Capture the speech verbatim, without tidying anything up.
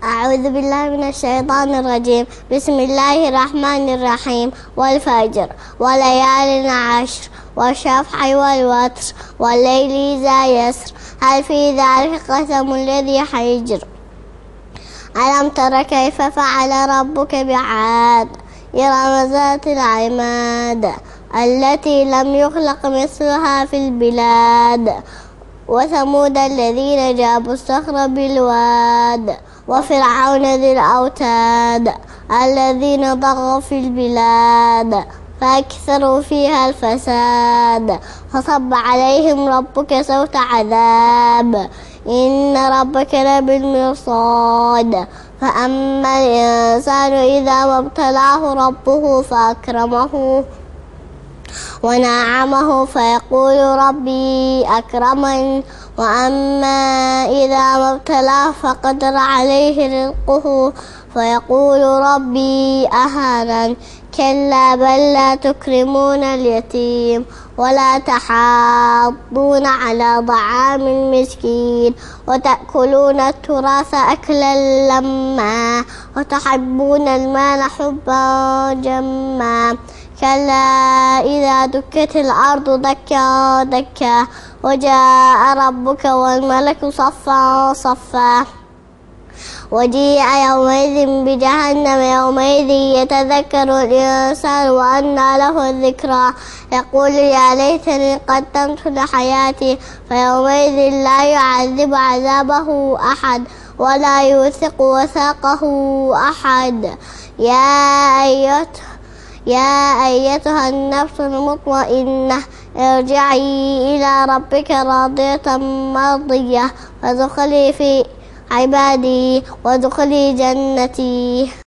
أعوذ بالله من الشيطان الرجيم. بسم الله الرحمن الرحيم. والفجر وليال عشر والشفع والوتر والليل إذا يسر هل في ذلك قسم الذي حجر ألم تر كيف فعل ربك بعاد إرم ذات العماد التي لم يخلق مثلها في البلاد وثمود الذين جابوا الصخر بالواد وفرعون ذي الأوتاد الذين طغوا في البلاد فأكثروا فيها الفساد فصب عليهم ربك سوط عذاب إن ربك لبالمرصاد فأما الإنسان إذا ما ابتلاه ربه فأكرمه ونعمه فيقول ربي أكرمن وأما إذا ما ابتلاه فقدر عليه رزقه فيقول ربي أهانن كلا بل لا تكرمون اليتيم ولا تحاضون على طعام المسكين وتأكلون التراث أكلا لما وتحبون المال حبا جما كلا إذا دكت الأرض دكا دكا وجاء ربك والملك صفا صفا وجيء يومئذ بجهنم يومئذ يتذكر الإنسان وأنى له الذكرى يقول يا ليتني قدمت لحياتي فيومئذ لا يعذب عذابه أحد ولا يوثق وثاقه أحد يا أيتها يا أيتها النفس المطمئنة ارجعي إلى ربك راضية مرضية فادخلي في عبادي وادخلي جنتي.